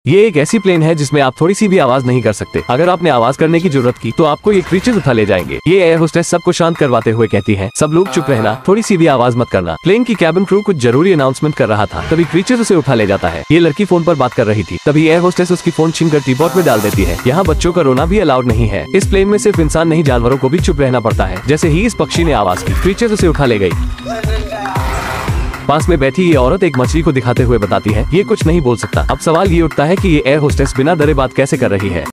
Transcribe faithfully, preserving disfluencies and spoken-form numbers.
ये एक ऐसी प्लेन है जिसमें आप थोड़ी सी भी आवाज नहीं कर सकते। अगर आपने आवाज करने की जरूरत की तो आपको ये क्रीचर्स उठा ले जाएंगे। ये एयर होस्टेस सबको शांत करवाते हुए कहती है, सब लोग चुप रहना, थोड़ी सी भी आवाज मत करना। प्लेन की कैबिन क्रू कुछ जरूरी अनाउंसमेंट कर रहा था, तभी क्रीचर्स उसे उठा ले जाता है। ये लड़की फोन पर बात कर रही थी, तभी एयर होस्टेस उसकी फोन छीन कर टीपॉट में डाल देती है। यहाँ बच्चों का रोना भी अलाउड नहीं है। इस प्लेन में सिर्फ इंसान नहीं, जानवरों को भी चुप रहना पड़ता है। जैसे ही इस पक्षी ने आवाज की, क्रीचर्स उसे उठा ले गई। पास में बैठी ये औरत एक मछली को दिखाते हुए बताती है, ये कुछ नहीं बोल सकता। अब सवाल ये उठता है कि ये एयर होस्टेस बिना डरे बात कैसे कर रही है।